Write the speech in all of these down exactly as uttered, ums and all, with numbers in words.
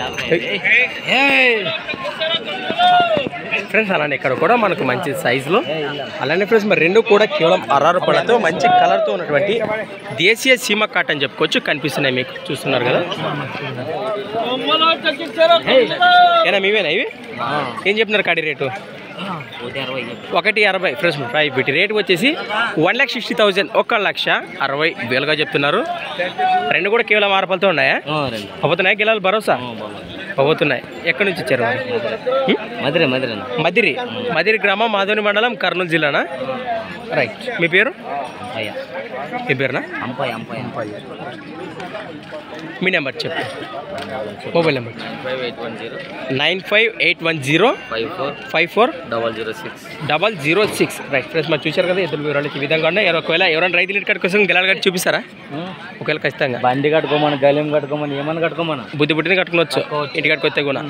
friends అలానే ఇక్కడ కూడా మనకు మంచి సైజులో అలానే ఫ్రెండ్స్ మరి రెండు కూడా కేవలం అరవై రూపాయలతో మంచి కలర్తో ఉన్నటువంటి దేశీయ సీమ కాట్ అని చెప్పుకోవచ్చు కనిపిస్తున్నాయి మీకు చూస్తున్నారు కదా ఏనా మీవేనా ఇవి ఏం చెప్తున్నారు కాడి రేటు ఒకటి అరవై ఫ్రెండ్స్ ఫైవ్ ఫిఫ్టీ రేట్ వచ్చేసి వన్ ల్యాక్ సిక్స్టీ థౌసండ్ ఒక లక్ష అరవై వేలుగా చెప్తున్నారు రెండు కూడా కేవలం ఆరు రూపాయలతో ఉన్నాయా అవుతున్నాయా గిలాలు భరోసా అవుతున్నాయి ఎక్కడి నుంచి వచ్చారు మదిరి మదిరి మదిరి మదిరి గ్రామం మాధవని మండలం కర్నూలు జిల్లానా రైట్ మీ పేరు మీ పేరునా అంపాయి అంపాయి అంపాయి మీ నెంబర్ చెప్పు mobile number five eight one zero nine five eight one zero five four five four double zero six double zero six right friends మరి చూశారు కదా ఇద్దరు వివరాలు ఈ విధంగా ఉన్నాయి ఒకవేళ ఎవరైనా రైతు లీడ్ కార్డు కోసం గెలాలు కట్టి చూపిస్తారా ఒకవేళ ఖచ్చితంగా బండి కట్టుకోమని గలిం కట్టుకోమని ఏమన్నా కట్టుకోమని బుద్ధి బుద్ధిని కట్టుకోవచ్చు ఇంటికాడికి వస్తే కూడా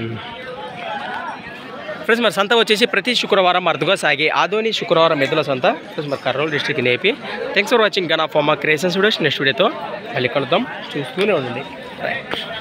ఫ్రెండ్స్ మరి సంత వచ్చేసి ప్రతి శుక్రవారం అరుదుగా సాగే ఆదోని శుక్రవారం ఎద్దుల సంత ఫ్రెండ్స్ మరి కర్నూలు డిస్ట్రిక్ట్ నేపి థ్యాంక్స్ ఫర్ వాచింగ్ గన్ ఆఫ్ మా క్రియేషన్స్ వీడియోస్ నెక్స్ట్ వీడియోతో మళ్ళీ కలుద్దాం చూస్తూనే ఉండండి రైట్